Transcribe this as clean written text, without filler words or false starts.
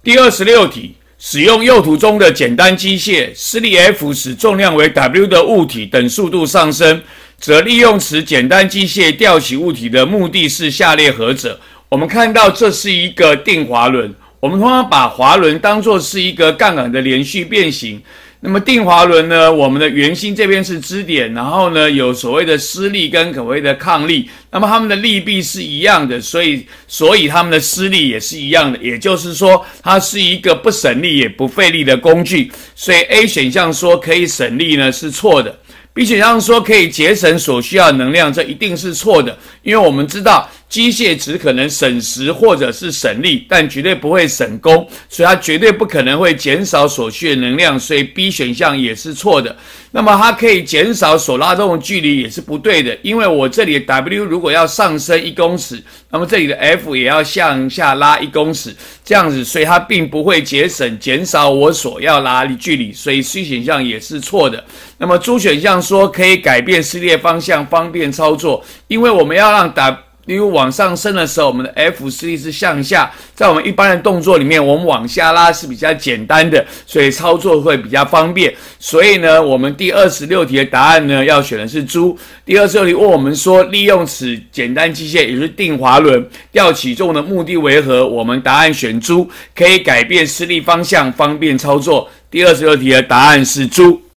第26题，使用右图中的简单机械，施力 F 使重量为 W 的物体等速度上升，则利用此简单机械吊起物体的目的是下列何者？我们看到这是一个定滑轮，我们通常把滑轮当作是一个杠杆的连续变形。那么定滑轮呢，我们的圆心这边是支点，然后呢有所谓的施力跟所谓的抗力，那么它们的力臂是一样的，所以它们的施力也是一样的，也就是说它是一个不省力也不费力的工具，所以 A 选项说可以省力呢是错的。B 选项说可以节省所需要的能量，这一定是错的，因为我们知道机械只可能省时或者是省力，但绝对不会省功，所以它绝对不可能会减少所需的能量，所以 B 选项也是错的。那么它可以减少所拉动的距离也是不对的，因为我这里的 W 如果要上升1公尺，那么这里的 F 也要向下拉1公尺，这样子，所以它并不会减少我所要拉的距离，所以 C 选项也是错的。那么 D 选项说可以改变施力方向，方便操作，因为我们要让 W 往上升的时候，我们的 F 施力是向下，在我们一般的动作里面，我们往下拉是比较简单的，所以操作会比较方便。所以呢，我们第26题的答案呢，要选的是猪。第26题问我们说，利用此简单机械，也就是定滑轮吊起重的目的为何？我们答案选猪，可以改变施力方向，方便操作。第26题的答案是猪。